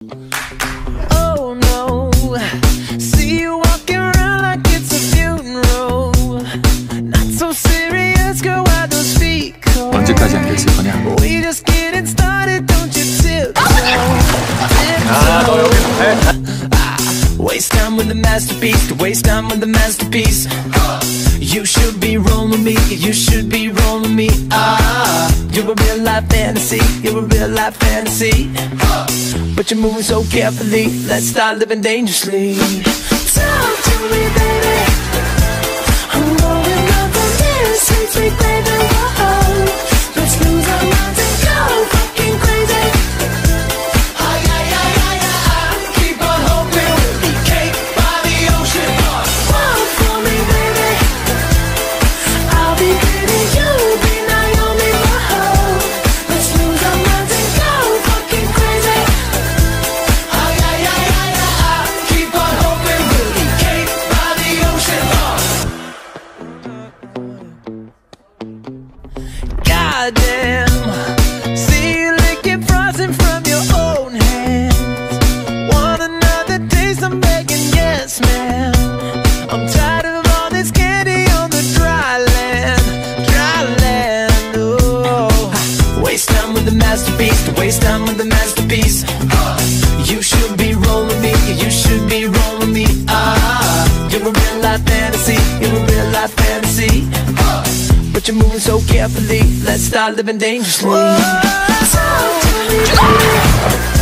Oh no, see you walking around like it's a funeral. Not so serious, girl, why don't speak? 언제까지 앉아있을 거냐? We just getting started, don't you tiptoe. 너 여기 해. Waste time with the masterpiece, to waste time with the masterpiece. You should be rolling me, you should be rolling me. You're a real life fantasy, you're a real life fantasy. But you're moving so carefully, let's start living dangerously. Talk to me, baby. I'm going up on this, sweet, sweet baby. Whoa. Let's lose our minds and go fucking crazy. Keep on hoping we'll be cake by the ocean. Walk for me, baby. I'll be pretty, you'll be Naomi. Whoa. Let's lose our minds and go fucking crazy. Keep on hoping we'll be cake by the ocean. Goddamn, see you licking frosting from your own hands. Want another taste? I'm begging, yes, ma'am. I'm tired of all this candy on the dry land, dry land. Oh, waste time with the masterpiece, to waste time with the masterpiece. You should be rolling me, you should be rolling me. You're a real life fantasy, you're a real life fantasy. But you're moving so carefully, let's start living dangerously. Talk to me.